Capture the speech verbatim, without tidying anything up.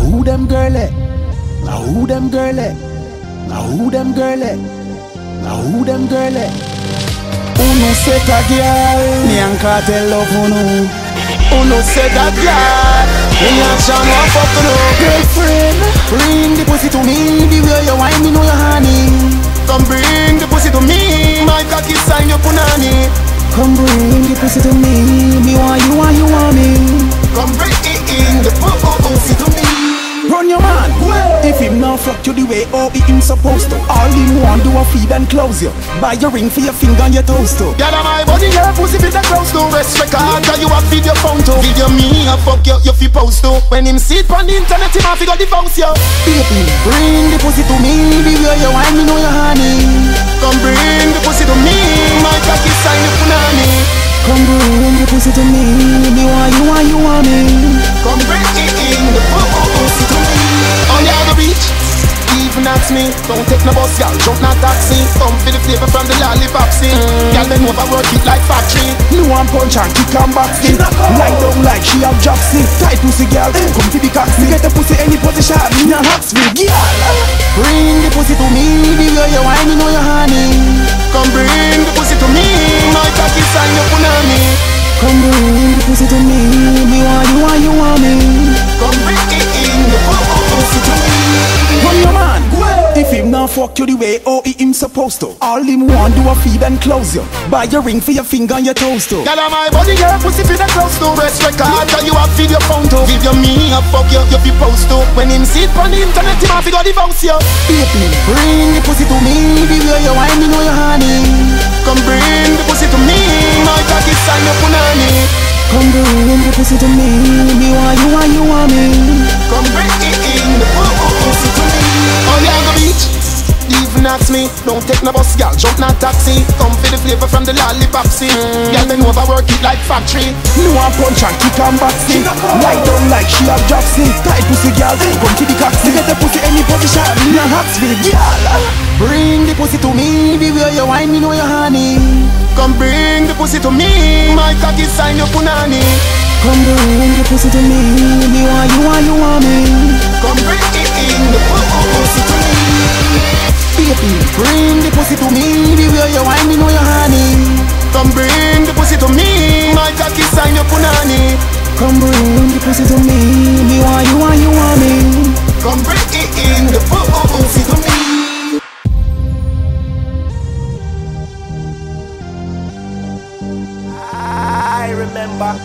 who them girl at? Now who them girl at? Now who them girl at? Now who them girl at? Uno set a girl, me and Cartel love uno. Uno set a girl, me and Sean want fuck uno. Girlfriend, bring the pussy to me, the way you wine me know you honey. Come bring the pussy to me, my cocky sign your punani. Come bring the pussy to me, me want you want you want me. Come bring it in the pussy to me. Run your man, if him not fuck you the way oh him supposed to. All him want do a feed and close you. Buy your ring for your finger and your toes too. Girl, my body, your pussy fit that close to. Respect her, cause you a feed your phone to. Video me a fuck you, you fi post to. When him sit on the internet, him a fi go divorce you. Baby, bring the pussy to me, the way you wine me know you honey. Come bring the pussy to me, my cocky sign the punani. Come bring the pussy to me, me want you want you want me. Come bring it in the pussy to me. On the other beach, even ask me, don't take no bus, girl, jump no taxi. Come feel the flavor from the lollipop scene. Girl, then overwork it like factory. No one punch and kick and back me. Lie down like she have job see. Tight pussy girl, come to the coxy. Get the pussy any position, me and Hacksville, girl. Bring the pussy to me, the way you wine, you know you honey. Come bring the pussy to me, my cocky sign your punani. Come bring the pussy to me, me want you want you want me. Come bring it in the pussy to me. Run your man, if him not fuck you the way oh him supposed to. All him want do a feed and close you. Buy your ring for your finger and your toes too. Girl, my body, your pussy fit that close to. Respect her, cause you a feed your phone to. Give you me a fuck you, you fi post to. When him sit on the internet, him a fi go divorce you. Baby, bring the pussy to me, the way you wine me know you honey. Come bring the pussy to me, my cocky sign your punani. Come bring the pussy to me, me want you want you want me. Come bring it in the pussy to me. On the other beach, even ask me, don't take no bus, girl, jump no taxi. Come feel the flavor from the lollipop scene. Girl, then overwork it like factory. No one punch and kick and back see. Lie down like she have job see. Tight pussy girl, come to the coxy. Get the pussy any position, me and Hacksville, girl. Bring the pussy to me, the way you wine me know you honey. Come bring the pussy to me, my cocky sign your punani. Come bring the pussy to me, me want you want you want me. Come bring it in the pussy to me. Baby, bring the pussy to me, the way you wine me know you honey. Come bring the pussy to me, my cocky sign your punani. Come bring the pussy to me, me want you want you want me. Come bring it in the pussy to me. I remember.